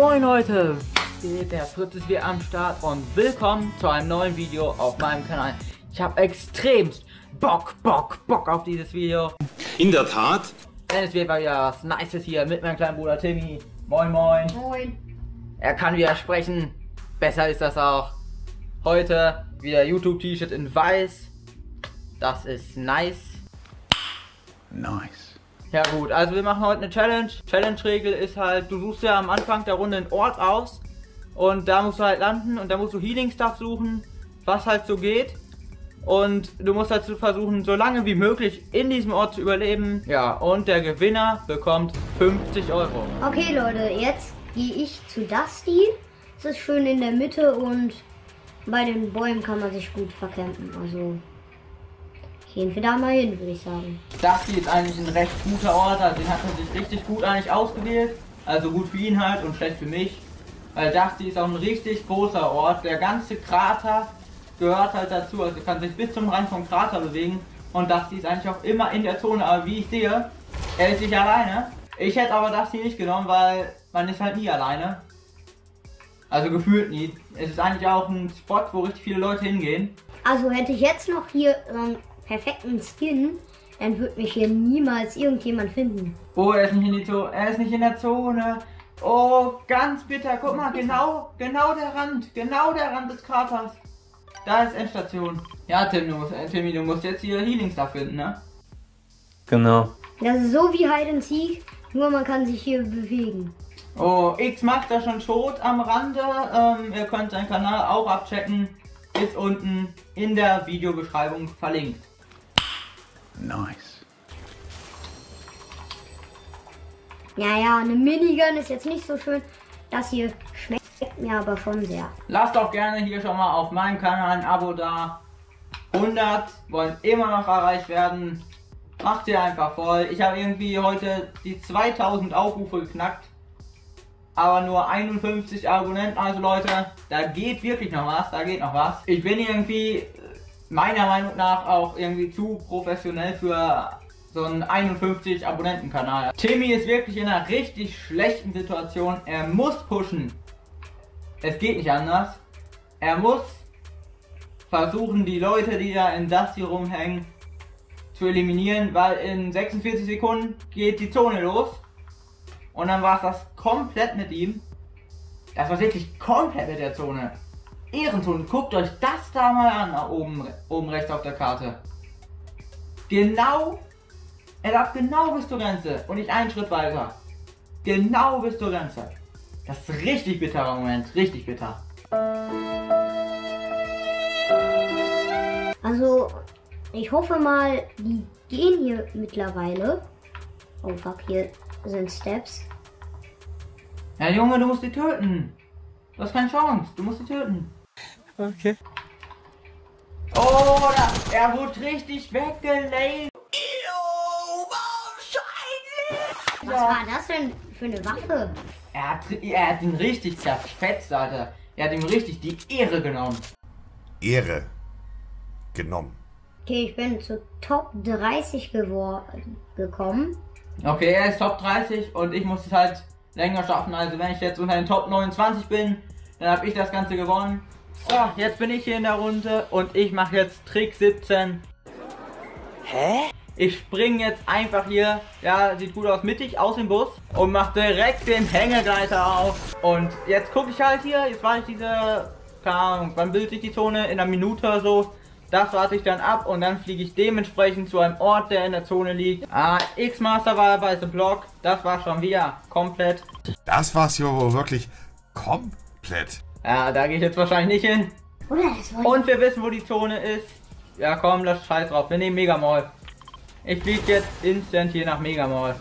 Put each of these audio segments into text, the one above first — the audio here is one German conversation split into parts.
Moin Leute, der Fritz ist wieder am Start und willkommen zu einem neuen Video auf meinem Kanal. Ich habe extremst Bock auf dieses Video. In der Tat. Denn es wird mal wieder was Nices hier mit meinem kleinen Bruder Timmy. Moin moin. Moin. Er kann wieder sprechen, besser ist das auch. Heute wieder YouTube-T-Shirt in weiß. Das ist nice. Nice. Ja gut, also wir machen heute eine Challenge. Challenge-Regel ist halt, du suchst ja am Anfang der Runde einen Ort aus und da musst du halt landen und da musst du Healing-Stuff suchen, was halt so geht. Und du musst halt versuchen, so lange wie möglich in diesem Ort zu überleben. Ja, und der Gewinner bekommt 50 Euro. Okay Leute, jetzt gehe ich zu Dusty. Es ist schön in der Mitte und bei den Bäumen kann man sich gut verkämpfen. Also gehen wir da mal hin, würde ich sagen. Das hier ist eigentlich ein recht guter Ort, also den hat man sich richtig gut eigentlich ausgewählt. Also gut für ihn halt und schlecht für mich. Weil Dusty ist auch ein richtig großer Ort. Der ganze Krater gehört halt dazu, also kann sich bis zum Rand vom Krater bewegen. Und Dusty ist eigentlich auch immer in der Zone, aber wie ich sehe, er ist nicht alleine. Ich hätte aber Dusty nicht genommen, weil man ist halt nie alleine. Also gefühlt nie. Es ist eigentlich auch ein Spot, wo richtig viele Leute hingehen. Also hätte ich jetzt noch hier so einen perfekten Skin, dann würde mich hier niemals irgendjemand finden. Oh, er ist nicht in die Zone. Er ist nicht in der Zone. Oh, ganz bitter. Guck mal, genau der Rand des Kraters. Da ist Endstation. Ja, Timmy, du musst jetzt hier Healing-Stuff finden, ne? Genau. Das ist so wie Hide and Seek, nur man kann sich hier bewegen. Oh, X macht da schon tot am Rande. Ihr könnt seinen Kanal auch abchecken. Ist unten in der Videobeschreibung verlinkt. Nice. Naja, eine Minigun ist jetzt nicht so schön. Das hier schmeckt mir aber schon sehr. Lasst doch gerne hier schon mal auf meinem Kanal ein Abo da. 100 wollen immer noch erreicht werden. Macht ihr einfach voll. Ich habe irgendwie heute die 2000 Aufrufe geknackt. Aber nur 51 Abonnenten. Also Leute, da geht wirklich noch was. Da geht noch was. Ich bin irgendwie meiner Meinung nach auch irgendwie zu professionell für so einen 51 Abonnenten Kanal. Timmy ist wirklich in einer richtig schlechten Situation. Er muss pushen. Es geht nicht anders. Er muss versuchen, die Leute, die da in Dusty rumhängen, zu eliminieren, weil in 46 Sekunden geht die Zone los. Und dann war es das komplett mit ihm. Das war wirklich komplett mit der Zone. Ehrenzone, guckt euch das da mal an, oben rechts auf der Karte. Genau, er darf genau bis zur Grenze und nicht einen Schritt weiter. Genau bis zur Grenze. Das ist ein richtig bitterer Moment, richtig bitter. Also, ich hoffe mal, die gehen hier mittlerweile. Oh fuck, hier sind Steps. Ja Junge, du musst die töten. Du hast keine Chance, du musst die töten. Okay. Oh, er wurde richtig weggelayt. Was war das denn für eine Waffe? Er hat ihn richtig zerfetzt, Alter. Er hat ihm richtig die Ehre genommen. Ehre genommen. Okay, ich bin zu Top 30 gekommen. Okay, er ist Top 30 und ich muss es halt länger schaffen. Also wenn ich jetzt unter den Top 29 bin, dann habe ich das Ganze gewonnen. So, jetzt bin ich hier in der Runde und ich mache jetzt Trick 17. Hä? Ich springe jetzt einfach hier, ja, sieht gut aus, mittig aus dem Bus und mache direkt den Hängegleiter auf. Und jetzt gucke ich halt hier, jetzt warte ich diese, keine Ahnung, wann bildet sich die Zone? In einer Minute oder so. Das warte ich dann ab und dann fliege ich dementsprechend zu einem Ort, der in der Zone liegt. X-Master war bei The Block, das war schon wieder komplett. Das war's ja wohl wirklich komplett. Ja, da gehe ich jetzt wahrscheinlich nicht hin. Oder das war Und wir wissen, wo die Zone ist. Ja komm, lass scheiß drauf, wir nehmen Mega Mall. Ich fliege jetzt instant hier nach Mega Mall.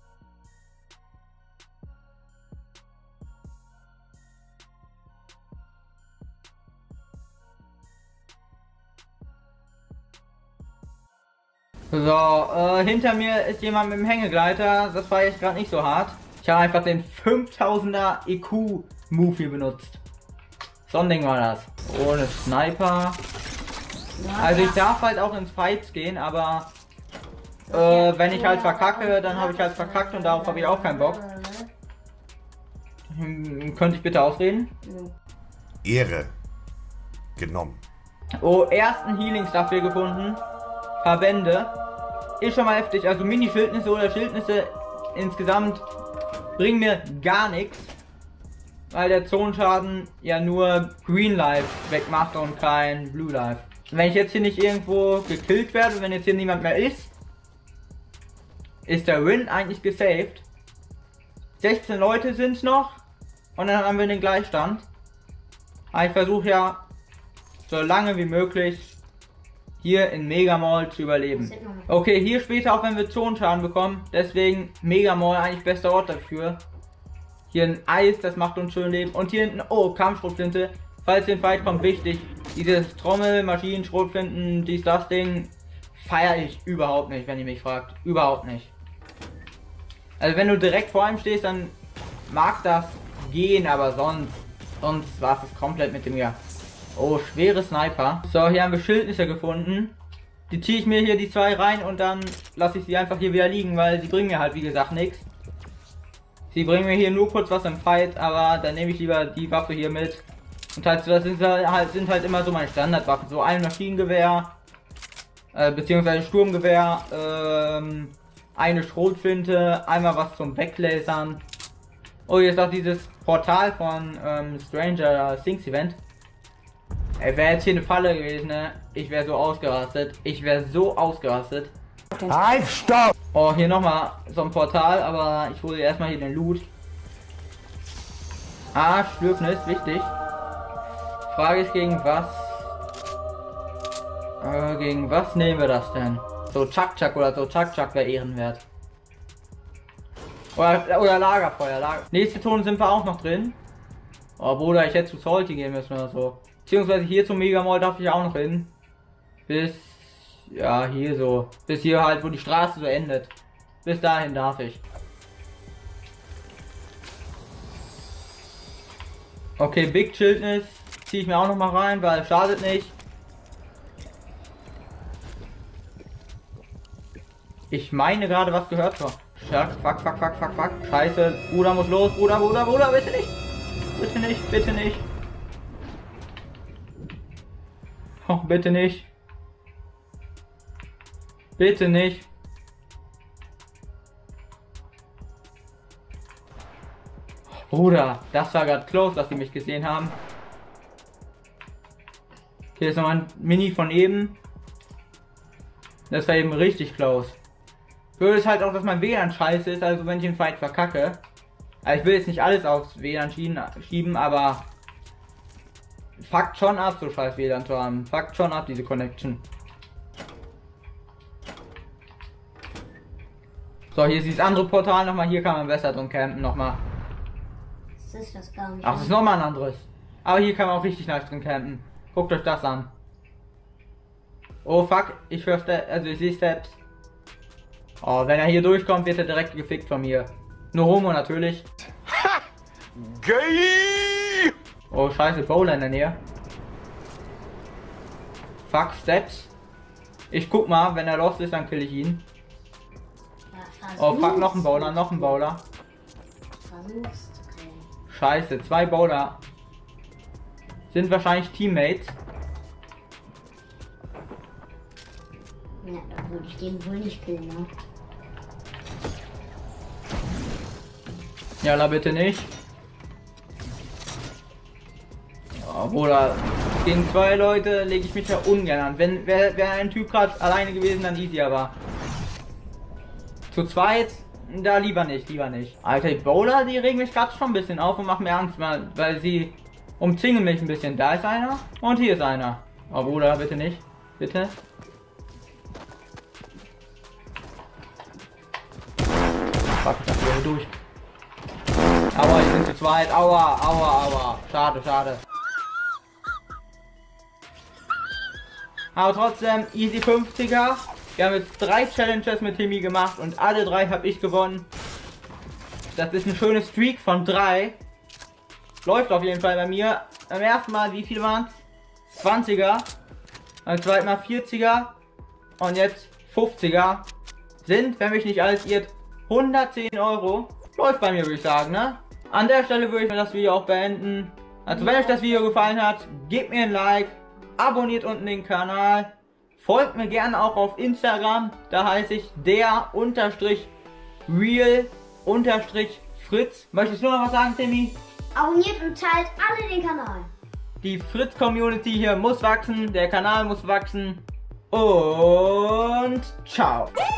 So, hinter mir ist jemand mit dem Hängegleiter. Das war jetzt gerade nicht so hart. Ich habe einfach den 5000er EQ-Move hier benutzt. So ein Ding war das. Ohne Sniper. Also ich darf halt auch ins Fights gehen, aber wenn ich halt verkacke, dann habe ich halt verkackt und darauf habe ich auch keinen Bock. Könnte ich bitte ausreden? Ehre. Genommen. Oh, ersten Healings dafür gefunden. Verbände. Ist schon mal heftig. Also Mini-Schildnisse oder Schildnisse insgesamt bringen mir gar nichts. Weil der Zonenschaden ja nur Green Life wegmacht und kein Blue Life. Wenn ich jetzt hier nicht irgendwo gekillt werde, wenn jetzt hier niemand mehr ist der Win eigentlich gesaved. 16 Leute sind es noch und dann haben wir den Gleichstand. Aber ich versuche ja so lange wie möglich hier in Mega Mall zu überleben. Okay, hier später auch wenn wir Zonenschaden bekommen, deswegen Mega Mall eigentlich bester Ort dafür. Hier ein Eis, das macht uns schön leben. Und hier hinten, oh, Kampfschrotflinte. Falls den Fight kommt, wichtig. Dieses Trommel, Maschinen, Schrotflinten, das Ding feiere ich überhaupt nicht, wenn ihr mich fragt. Überhaupt nicht. Also wenn du direkt vor ihm stehst, dann mag das gehen, aber sonst war es komplett mit dem ja. Oh, schwere Sniper. So, hier haben wir Schildnisse gefunden. Die ziehe ich mir hier die 2 rein und dann lasse ich sie einfach hier wieder liegen, weil sie bringen mir halt wie gesagt nichts. Sie bringen mir hier nur kurz was im Fight, aber dann nehme ich lieber die Waffe hier mit. Und halt, das sind halt immer so meine Standardwaffen. So ein Maschinengewehr, beziehungsweise Sturmgewehr, eine Schrotflinte, einmal was zum Weglasern. Oh, hier ist auch dieses Portal von Stranger Things Event. Ey, wäre jetzt hier eine Falle gewesen, ne? Ich wäre so ausgerastet. Halt, stopp! Oh, hier nochmal so ein Portal, aber ich hole erstmal hier den Loot. Ah, Schlürfnis, wichtig. Frage ist gegen was? Gegen was nehmen wir das denn? So Chuck oder so Chuck wäre ehrenwert. Oder Lagerfeuer. Nächste Ton sind wir auch noch drin. Obwohl ich jetzt zu Salty gehen müssen oder so. Beziehungsweise hier zum Mega Mall darf ich auch noch hin. Bis, ja, hier so. Bis hier halt, wo die Straße so endet. Bis dahin darf ich. Okay, Big Childness ziehe ich mir auch noch mal rein, weil es schadet nicht. Ich meine gerade was gehört schon. Fuck. Scheiße. Bruder muss los. Bruder, bitte nicht. Bitte nicht. Oh, bitte nicht. Bitte nicht. Bruder, das war gerade close, dass sie mich gesehen haben. Hier ist nochmal ein Mini von eben. Das war eben richtig close. Blöd ist halt auch, dass mein WLAN scheiße ist, also wenn ich den Fight verkacke. Also ich will jetzt nicht alles aufs WLAN schieben, aber fuckt schon ab, so scheiß WLAN zu haben. Fuckt schon ab, diese Connection. So, hier ist dieses andere Portal nochmal, hier kann man besser drin campen nochmal. Das ist das gar nicht. Ach, das ist nochmal ein anderes. Aber hier kann man auch richtig nice drin campen. Guckt euch das an. Oh fuck, ich höre Steps, also ich sehe Steps. Oh, wenn er hier durchkommt, wird er direkt gefickt von mir. Nur Homo natürlich. Ha! Geil! Oh scheiße, Bowler in der Nähe. Fuck, Steps. Ich guck mal, wenn er lost ist, dann kill ich ihn. Ja, oh fuck, noch ein Bowler. Versuchst zu kriegen. Scheiße, 2 Bowler. Sind wahrscheinlich Teammates. Ja, dann würde ich den wohl nicht killen, ne? Ja, na bitte nicht. Ja, Bruder, gegen 2 Leute lege ich mich ja ungern an. Wäre ein Typ gerade alleine gewesen, dann easy, aber zu zweit, da lieber nicht. Alter, die Bowler, die regen mich gerade schon ein bisschen auf und machen mir Angst, weil sie umzingeln mich ein bisschen. Da ist einer und hier ist einer. Oh Bruder, bitte nicht. Bitte. Fuck, ich dachte, wir durch. Aua, ich bin zu zweit. Aua. Schade. Aber trotzdem, easy 50er. Wir haben jetzt 3 Challenges mit Timmy gemacht und alle 3 habe ich gewonnen. Das ist ein schönes Streak von 3. Läuft auf jeden Fall bei mir. Beim ersten Mal, wie viel waren es? 20er. Beim zweiten Mal 40er. Und jetzt 50er. Sind, wenn mich nicht alles irrt, 110 Euro. Läuft bei mir, würde ich sagen, ne? An der Stelle würde ich das Video auch beenden. Also wenn euch das Video gefallen hat, gebt mir ein Like, abonniert unten den Kanal, folgt mir gerne auch auf Instagram, da heiße ich der_real_Fritz. Möchtest du noch was sagen, Timmy? Abonniert und teilt alle den Kanal. Die Fritz-Community hier muss wachsen, der Kanal muss wachsen und ciao.